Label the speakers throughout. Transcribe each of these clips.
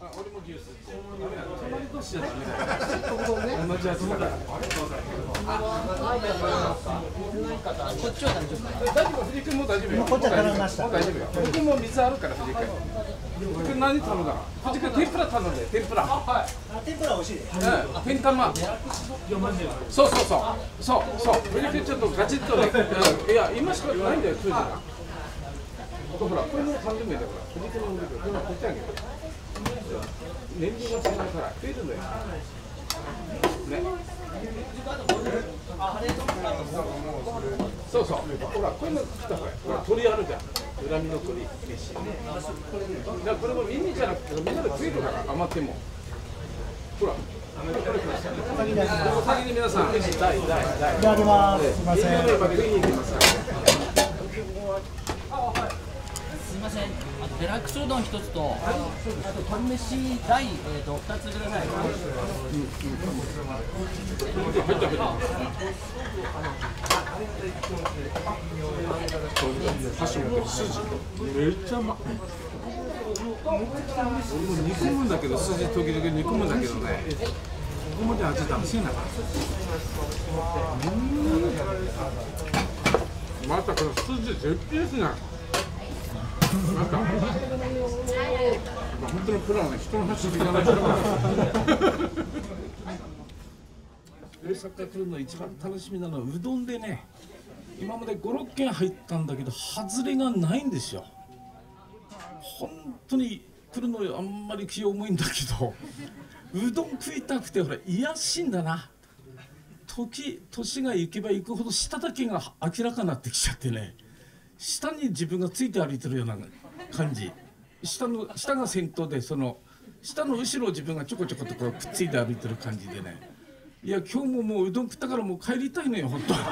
Speaker 1: 俺も牛すじ。隣同士じゃダメだよ。同じ味だから。こっちは大丈夫。大丈夫、藤井君も大丈夫よ。
Speaker 2: こっちは頼みました。
Speaker 1: 大丈夫よ。僕も水あるから藤井君。僕何頼んだの？藤井君天ぷら頼んで天ぷら。はい。
Speaker 2: 天ぷら美味しいです。
Speaker 1: 天玉。そうそうそう。そう。藤井君ちょっとガチッとね。いや今しかないんだよ当時が。ほらこれも30名だから藤井君のこれこっちあげる。年齢が違うから増えるのよ。ね。そうそう。ほらこういうの食ったほら鳥あるじゃん。恨みの鳥飯。だからこれも耳じゃなくてみんなで食えるから余っても。ほら。先に皆さん。いただ
Speaker 2: きます。すみません。
Speaker 3: すみません。デラックスうどん一つと、あと鶏飯大2つください。
Speaker 1: 箸持って筋めっちゃうまい。俺も煮込むんだけど筋時々煮込むんだけどね。ここまで味出せない。またこの筋絶品ですね。なんか本当のプロはね、人の話聞かない人だから。大阪来るの一番楽しみなのはうどんでね、今まで5、6軒入ったんだけど外れがないんですよ。本当に来るのあんまり気重いんだけど、うどん食いたくてほら癒やしいんだな。年が行けば行くほど下だけが明らかになってきちゃってね。下に自分がついて歩いてるような感じ。下が先頭でその下の後ろを自分がちょこちょことこうくっついて歩いてる感じでね。いや今日ももううどん食ったからもう帰りたいのよ本当。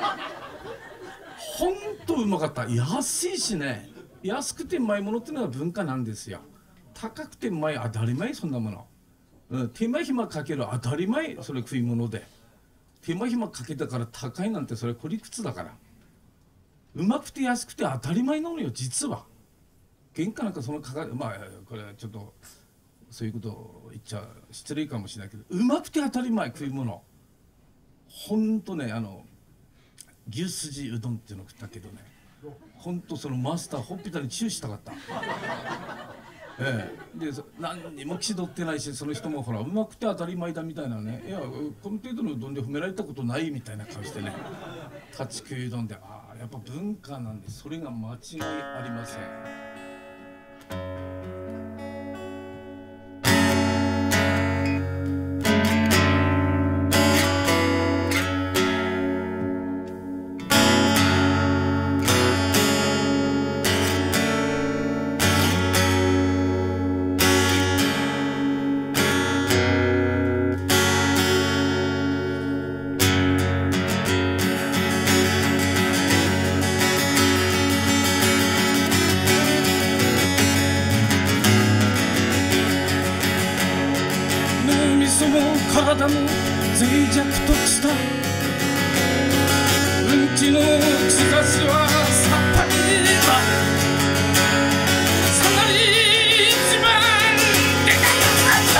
Speaker 1: 本当うまかった。安いしね。安くてうまいものっていうのは文化なんですよ。高くてうまい当たり前そんなもの。手間暇かける当たり前それ食い物で。手間暇かけたから高いなんてそれこりくつだから。うまくて安くて当たり前なのよ実は。原価なんかそのかかるまあこれはちょっとそういうことを言っちゃ失礼かもしれないけどうまくて当たり前食い物。ほんとね牛すじうどんっていうの食ったけどねほんとそのマスターほっぺたにチューしたかった。で何にも気取ってないしその人もほらうまくて当たり前だみたいなねいやこの程度のうどんで褒められたことないみたいな顔してね立ち食いうどんでやっぱ文化なんでそれが間違いありません。体も脆弱としたうんちの兆しはさっぱりださなり一番でかい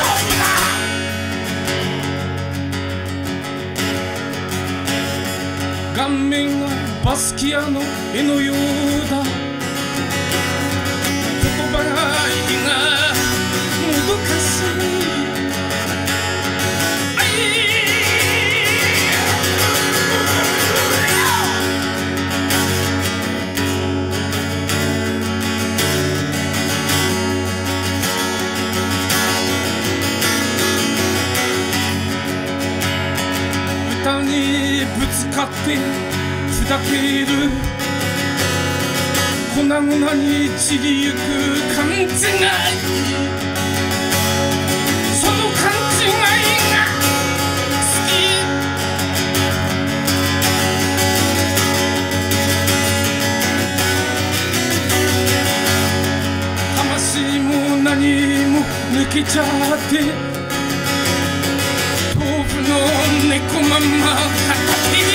Speaker 1: 顔面がバスキアの絵のようだ言葉がもどかしい歌にぶつかって砕ける粉々に散りゆく勘違いその勘違いが好き魂も何も抜けちゃって豆腐の猫まんま片手に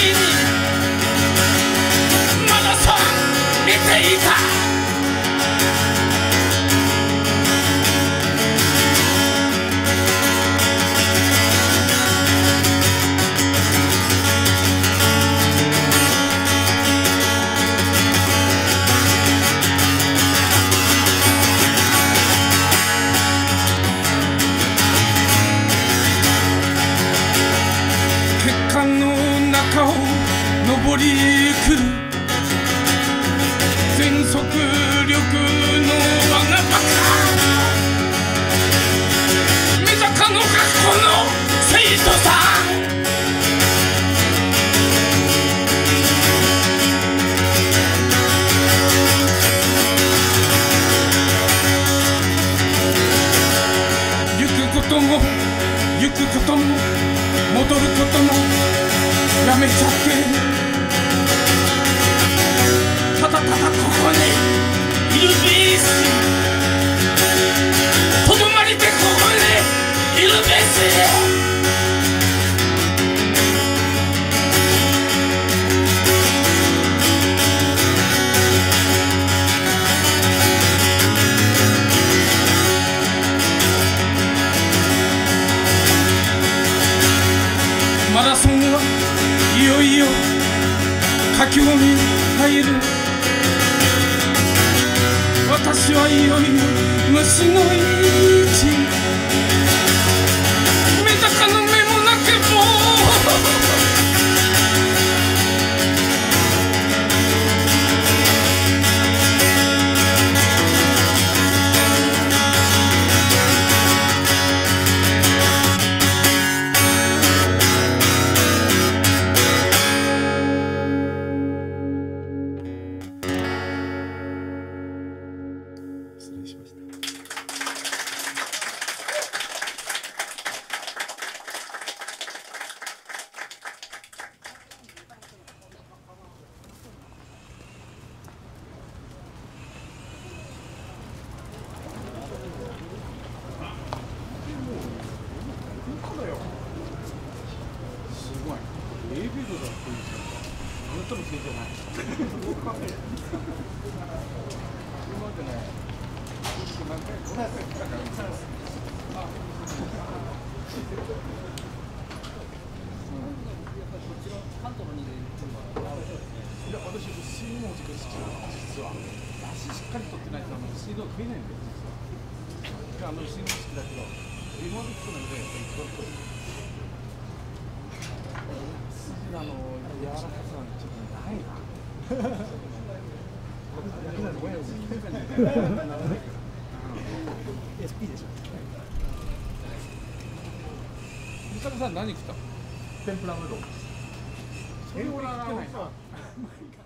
Speaker 1: まだそう寝ていた力の我がバカメダカの学校の生徒さん行くことも戻ることもやめちゃってただただここにいるべしとどまりでここにいるべしマラソンはいよいよ佳境に入る私はいよいよ虫の市メダカの目もなけも失礼しました。すごい。レベルだっていうあなたのせいじゃない。いや、私、水も好きです、実は。だししっかりとってないと、水道食えないんだよ、実は。水も好きだけど、リモート作るので、やっぱり一番と。筋の柔らかさはちょっとないな。
Speaker 2: SP でしょ。
Speaker 1: 三上さん何食ったの？
Speaker 2: 天ぷらうどん。
Speaker 1: 天ぷら食ってないな。